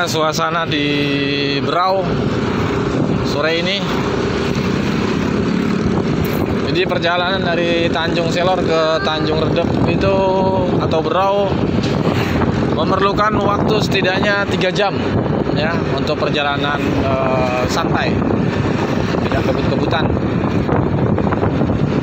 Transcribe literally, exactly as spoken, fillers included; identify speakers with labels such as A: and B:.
A: beginilah suasana di Berau sore ini. Jadi perjalanan dari Tanjung Selor ke Tanjung Redep itu atau Berau memerlukan waktu setidaknya tiga jam ya untuk perjalanan eh, santai, tidak kebut-kebutan.